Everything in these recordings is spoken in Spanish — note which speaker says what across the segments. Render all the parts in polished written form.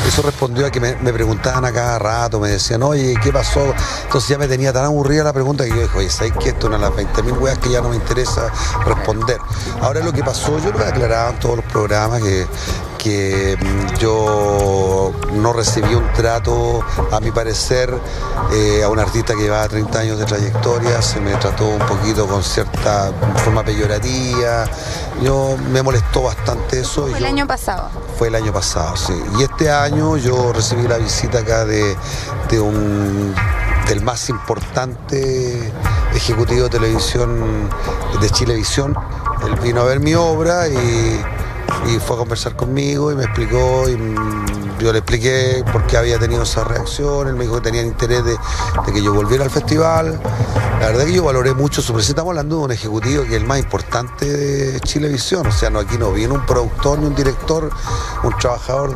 Speaker 1: Eso respondió a que me preguntaban a cada rato, me decían, oye, ¿qué pasó? Entonces ya me tenía tan aburrida la pregunta que yo dije, oye, ¿sabes qué? Esto es una de las 20.000 weas que ya no me interesa responder. Ahora lo que pasó, yo lo he aclarado en todos los programas que yo no recibí un trato, a mi parecer, a un artista que llevaba 30 años de trayectoria, se me trató un poquito con cierta forma peyorativa, me molestó bastante eso.
Speaker 2: ¿Fue el año pasado?
Speaker 1: Fue el año pasado, sí. Y este año yo recibí la visita acá del más importante ejecutivo de televisión de Chilevisión. Él vino a ver mi obra y fue a conversar conmigo y me explicó, y yo le expliqué por qué había tenido esa reacción. Él me dijo que tenían interés de que yo volviera al festival. La verdad que yo valoré mucho su presencia. Estamos hablando de un ejecutivo que es el más importante de Chilevisión, o sea, aquí no vino un productor ni un director, un trabajador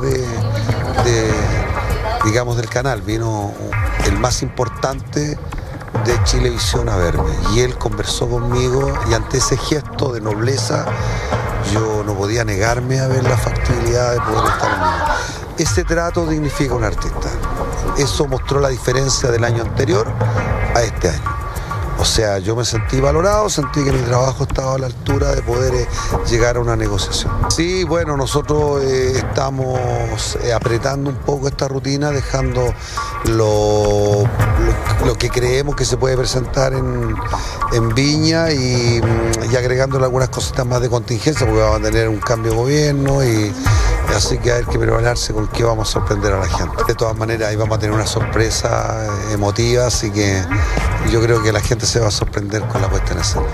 Speaker 1: digamos, del canal, vino el más importante de Chilevisión a verme, y él conversó conmigo, y ante ese gesto de nobleza yo no podía negarme a ver la factibilidad de poder estar en él. Ese trato dignifica a un artista. Eso mostró la diferencia del año anterior a este año. O sea, yo me sentí valorado, sentí que mi trabajo estaba a la altura de poder llegar a una negociación. Sí, bueno, nosotros estamos apretando un poco esta rutina, dejando lo que creemos que se puede presentar en Viña y agregándole algunas cositas más de contingencia, porque vamos a tener un cambio de gobierno y así que hay que prepararse con qué vamos a sorprender a la gente. De todas maneras, ahí vamos a tener una sorpresa emotiva, así que yo creo que la gente se va a sorprender con la puesta en escena.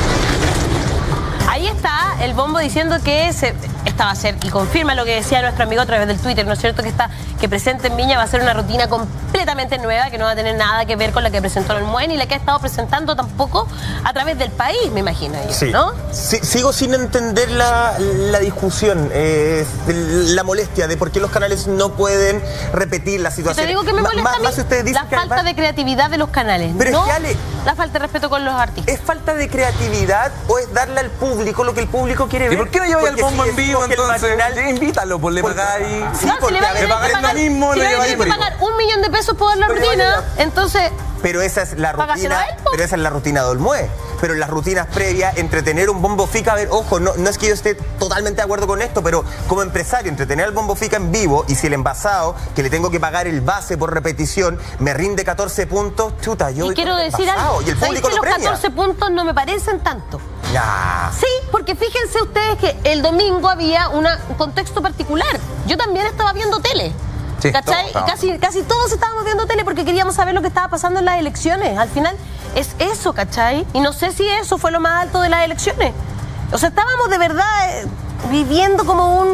Speaker 3: Ahí está el Bombo diciendo que esta va a ser, y confirma lo que decía nuestro amigo a través del Twitter, ¿no es cierto? Que presente en Viña va a ser una rutina completamente nueva, que no va a tener nada que ver con la que presentó el Muen y la que ha estado presentando tampoco a través del país, me imagino yo,
Speaker 4: sí.
Speaker 3: ¿no?
Speaker 4: Sí, sigo sin entender la discusión, la molestia de por qué los canales no pueden repetir la situación.
Speaker 3: Te digo que me molesta
Speaker 4: más si ustedes dicen
Speaker 3: la falta de creatividad de los canales,
Speaker 4: pero
Speaker 3: no
Speaker 4: es que, Ale,
Speaker 3: la falta de respeto con los artistas.
Speaker 4: ¿es falta de creatividad o es darle al público lo que el público quiere ver?
Speaker 5: ¿Y por qué no lleváis al Bombo en vivo entonces?
Speaker 4: Invítalo,
Speaker 5: pues le pagáis.
Speaker 4: Sí,
Speaker 3: no,
Speaker 4: porque
Speaker 3: si le
Speaker 5: pagáis lo mismo,
Speaker 3: si
Speaker 5: le
Speaker 3: le
Speaker 5: lleváis
Speaker 3: que pagar $1 millón de pesos por ver la rutina, entonces...
Speaker 4: Pero esa es la rutina, pero esa es la rutina de Olmué. Pero en las rutinas previas, entretener un Bombo Fica, a ver, ojo, no es que yo esté totalmente de acuerdo con esto, pero como empresario, entretener al Bombo Fica en vivo, y si el envasado, que le tengo que pagar el base por repetición, me rinde 14 puntos, chuta, yo...
Speaker 3: Y quiero decir algo,
Speaker 4: y el público lo premia.
Speaker 3: Los 14 puntos no me parecen tanto.
Speaker 4: Ya.
Speaker 3: Sí, porque fíjense ustedes que el domingo había un contexto particular. Yo también estaba viendo tele.
Speaker 4: Sí,
Speaker 3: ¿cachai? Casi todos estábamos viendo tele porque queríamos saber lo que estaba pasando en las elecciones. Al final es eso, ¿cachai? Y no sé si eso fue lo más alto de las elecciones. O sea, estábamos de verdad viviendo como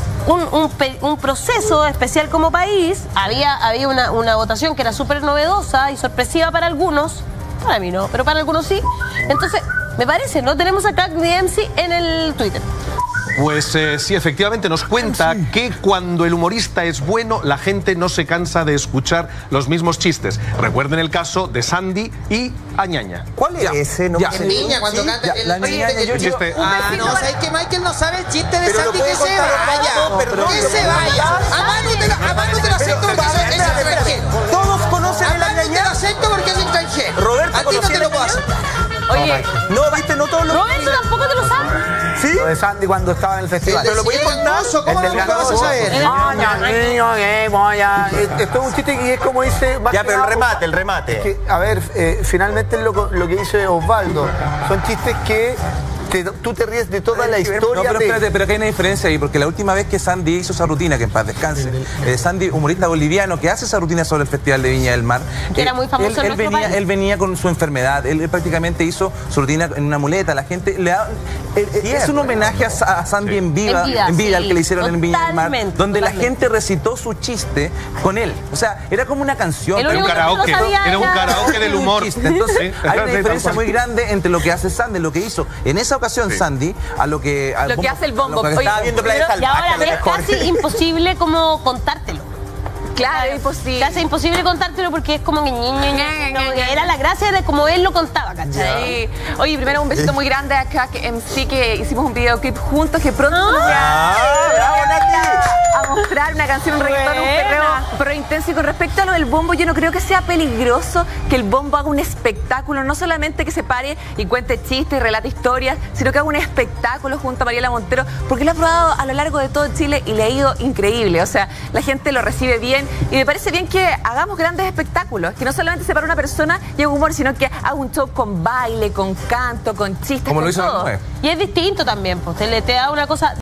Speaker 3: un proceso especial como país. Había una votación que era súper novedosa y sorpresiva para algunos. Para mí no, pero para algunos sí. Entonces, me parece, ¿no? Tenemos a Crack DMC en el Twitter.
Speaker 6: Pues sí, efectivamente nos cuenta que cuando el humorista es bueno, la gente no se cansa de escuchar los mismos chistes. Recuerden el caso de Sandy y Añaña.
Speaker 4: ¿Cuál es ese? No
Speaker 7: En Viña, cuando canta
Speaker 5: la niña
Speaker 6: el chiste.
Speaker 7: no, ¿sabes que Michael no sabe el chiste de
Speaker 4: Pero
Speaker 7: Sandy?
Speaker 4: lo
Speaker 7: Que
Speaker 4: puede
Speaker 7: se
Speaker 4: contar,
Speaker 7: vaya.
Speaker 4: perdón,
Speaker 7: Que se vaya. A Manu te lo acepto porque es extranjero.
Speaker 4: Todos conocen
Speaker 7: A
Speaker 4: el
Speaker 7: Manu te lo
Speaker 4: Añaña.
Speaker 7: acepto porque es extranjero.
Speaker 4: Roberto,
Speaker 7: a ti no
Speaker 4: ¿conocía
Speaker 7: te lo
Speaker 4: el
Speaker 7: puedo
Speaker 4: Añaña?
Speaker 7: aceptar.
Speaker 3: Oye,
Speaker 4: No, viste, no todos los...
Speaker 3: Roberto tampoco te lo sabe.
Speaker 4: ¿Sí?
Speaker 5: Lo de Sandy cuando estaba en el festival.
Speaker 4: ¿Pero lo podéis contar?
Speaker 7: ¿Cómo
Speaker 5: El del
Speaker 7: no lo vas a saber?
Speaker 5: niño, esto es un chiste y es como dice...
Speaker 4: Ya, pero el remate.
Speaker 5: Que, a ver, finalmente lo que dice Osvaldo, son chistes que tú te ríes de toda la historia.
Speaker 8: No, pero espérate, pero que hay una diferencia ahí, porque la última vez que Sandy hizo esa rutina, que en paz descanse, Sandy, humorista boliviano, que hace esa rutina sobre el Festival de Viña del Mar,
Speaker 3: Que era muy famoso en nuestro país.
Speaker 8: él venía con su enfermedad, él prácticamente hizo su rutina en una muleta, la gente le da... es un homenaje a Sandy en vida, al que le hicieron en Viña del Mar, donde la gente recitó su chiste con él. O sea, era como una canción.
Speaker 6: Era un karaoke, del humor.
Speaker 8: Entonces, hay una diferencia muy grande entre lo que hace Sandy, lo que hizo en esa ocasión Sandy, a lo que
Speaker 2: hace el Bombo.
Speaker 8: Oye,
Speaker 4: estaba viendo Playa
Speaker 3: Y ahora
Speaker 4: Salvaje.
Speaker 3: es casi imposible como contártelo.
Speaker 2: Claro, es imposible.
Speaker 3: Casi imposible contártelo porque es como que era la gracia de como él lo contaba, ¿cachai?
Speaker 2: Sí. Oye, primero un besito muy grande a Crack MC, que hicimos un videoclip juntos que pronto
Speaker 4: ¡Bravo, Nati!
Speaker 2: mostrar una canción, un reggaetón, un perreo, pero intenso. Y con respecto a lo del bombo, yo no creo que sea peligroso que el bombo haga un espectáculo, no solamente que se pare y cuente chistes y relate historias, sino que haga un espectáculo junto a Mariela Montero, porque lo ha probado a lo largo de todo Chile y le ha ido increíble. O sea, la gente lo recibe bien y me parece bien que hagamos grandes espectáculos, que no solamente se para una persona y haga humor, sino que haga un show con baile, con canto, con chistes,
Speaker 8: como
Speaker 2: con
Speaker 8: lo hizo
Speaker 2: todo.
Speaker 3: Y es distinto también, pues te da una cosa